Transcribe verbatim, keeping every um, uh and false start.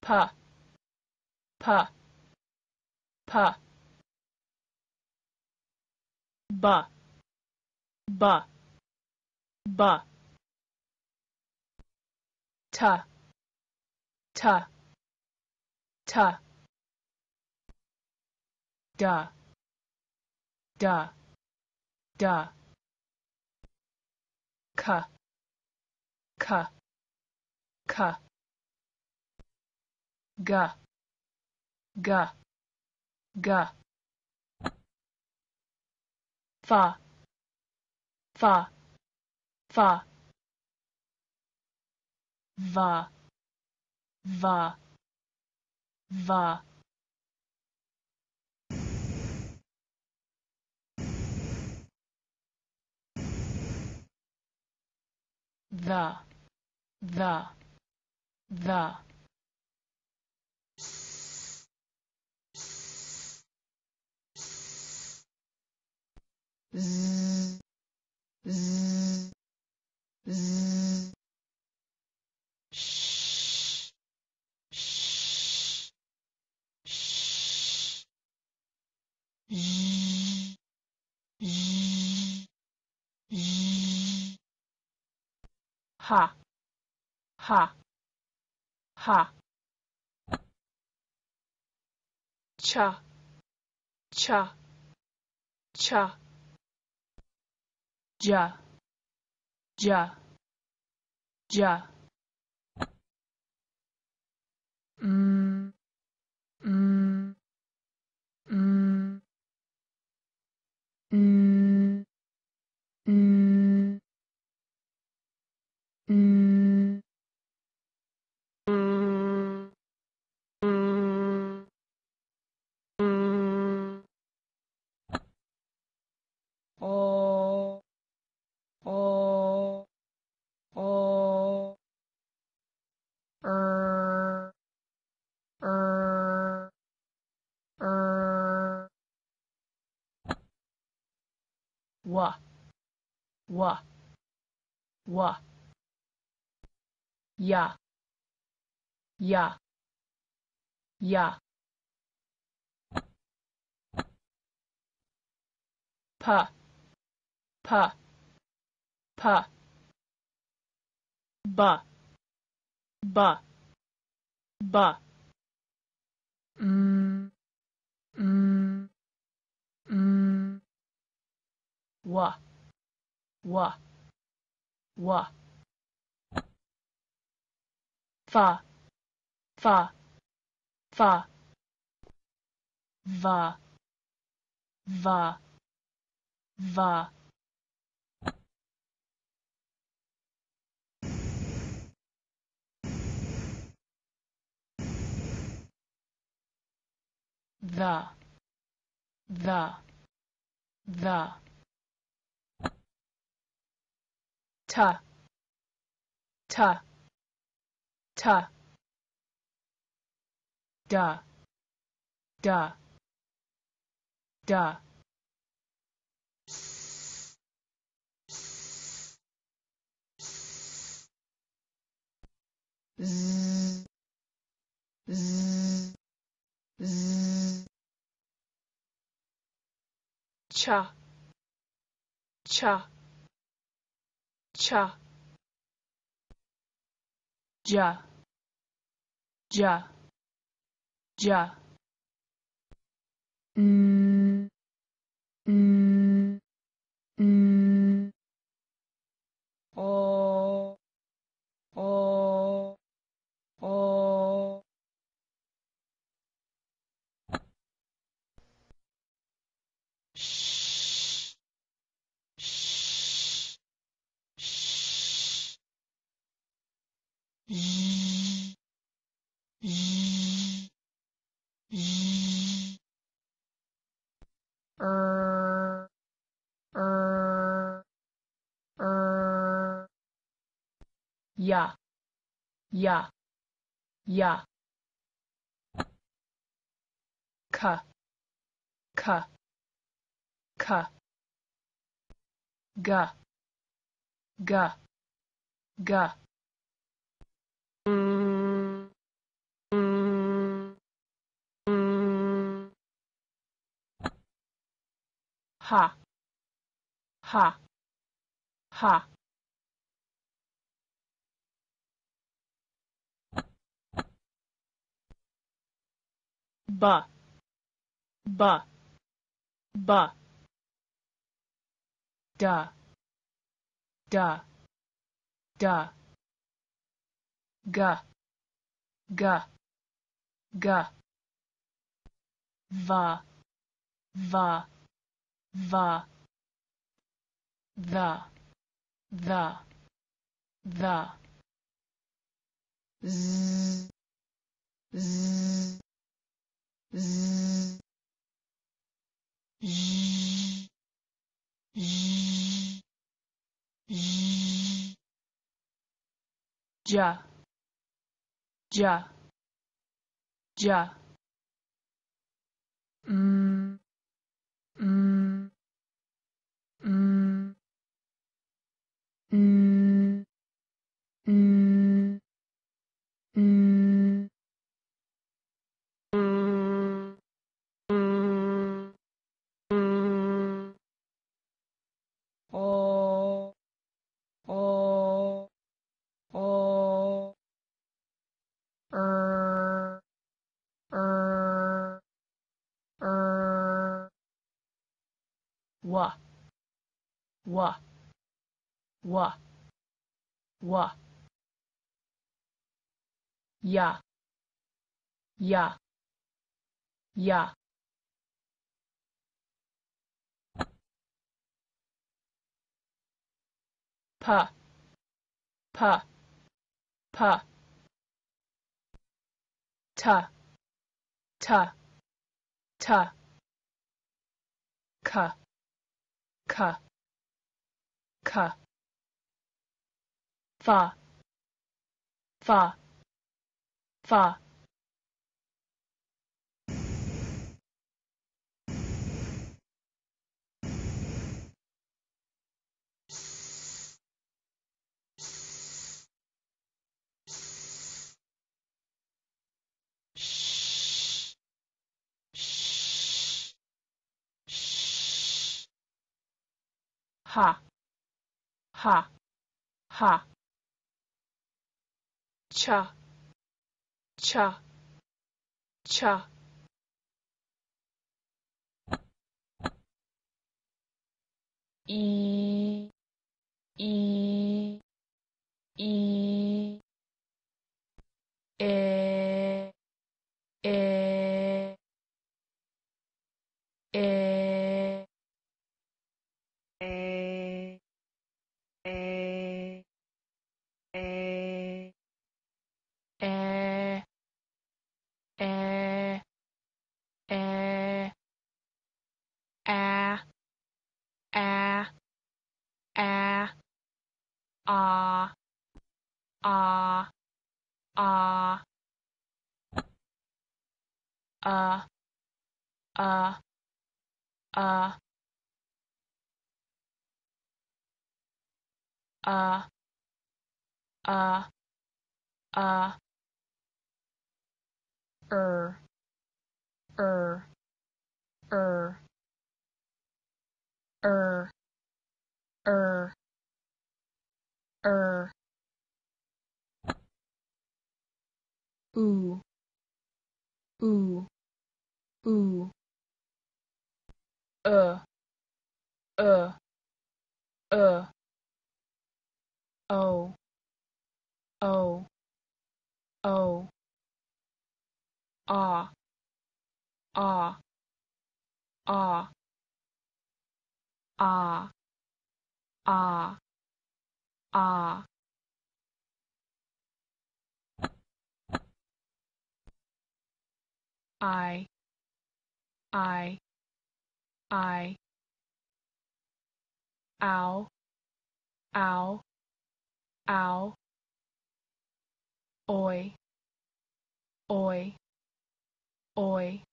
pa, pa, pa, ba, ba, ba, ta, ta, ta, da, da, da, ka, ka, ka, ga, ga, ga, fa, fa, fa, va, va, va, the, the, the, s, s, s, z, z, z, sh, sh, sh, z, z, z, ha, ha, ha, cha, cha, cha, ja, ja, ja, mm, mm, mm, mm, mm, mm, mm, mm, mm, o, o, o, er, er, er, wa, wa, wa, ya, ya, ya, pa, pa, pa, ba, ba, ba, mm, mm, mm, wa, wa, wa, fa, fa, fa, va, va, va, the, the, the, ta, ta, ta, da, da, da, s, s, s, z, z, z, cha, cha, cha, ja, ja, ja, mm, mm, mm, o, o, o, sh, sh, sh, z, z, z, er, er, er, ya, ya, ya, ka, ka, ka, ga, ga, ga, mm, mm. ha, ha, ha. Ba, ba, ba. Da, da, da. Ga, ga, ga. Va, va, va. The, the, the. Z, z, z. J, j, j. Ja, ja, ja. Mm, mm, mm, mm, mm, mm. O, o, o. Er, er, er. Wa, wa, wa, wa. Ya, ya, ya. Pa, pa, pa. Ta, ta, ta. Ka, ka, ka. Fa, fa, fa. Sh, sh, sh. Ha, ha, ha. Cha, cha, cha. E, e, e. E, e, e. A, A, A, A, A, A, A, A, A, ah, ah, ah, uh, uh, uh, uh, uh, uh. Er, er, er, er, er, er. Ooh, ooh, ooh. Uh, uh, uh. Oh, oh, oh. Ah, ah, ah, ah, ah, ah. I, I, I. Ow, ow, ow. Oi, oi, oi.